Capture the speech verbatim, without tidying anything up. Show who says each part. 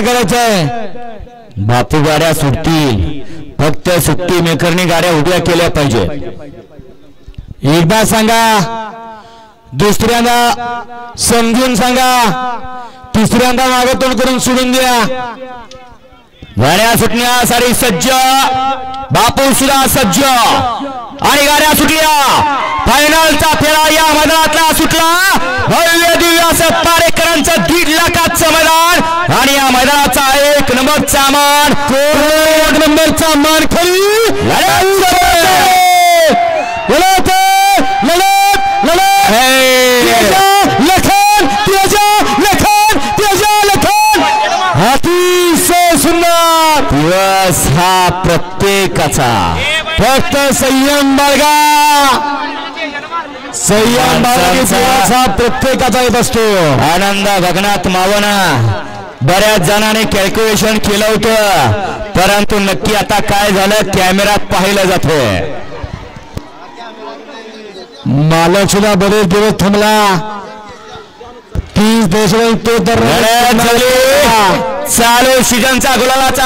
Speaker 1: करायचं आहे.
Speaker 2: बापू गाड्या सुटतील, फक्त सुट्टी मेकरनी गाड्या उभ्या केल्या पाहिजे.
Speaker 1: एकदा सांगा, दुसऱ्यांदा समजून सांगा, तिसऱ्यांदा मागे तोंड करून सोडून द्या.
Speaker 2: गाड्या सुटण्यासाठी सज्ज, बापू सुद्धा सज्ज आणि गाड्या सुटल्या. फायनलचा फेरा या मैदानातला सुटला. भव्य दिव्य असं पारेकरांचं दीड लाखाचं मैदान आणि या मैदानाचा एक नंबरचा मान,
Speaker 1: एक नंबरचा मान खाली. लढत लढत लढत लखन तेजा लखन तेजा लखन. अतिशय सुंदर
Speaker 2: दिवस हा प्रत्येकाचा,
Speaker 1: फक्त संयम बाळगा, संयम बाळगा प्रत्येकाचा येत असतो.
Speaker 2: आनंद गगनात मावना. बऱ्याच जणांनी कॅल्क्युलेशन केलं होतं, परंतु नक्की आता काय झालं कॅमेऱ्यात पाहिलं जातंय.
Speaker 1: मालक सुद्धा बरेच दिवस थांबला. तीस देश तो तर
Speaker 2: चालू सीझनचा गुलाबाचा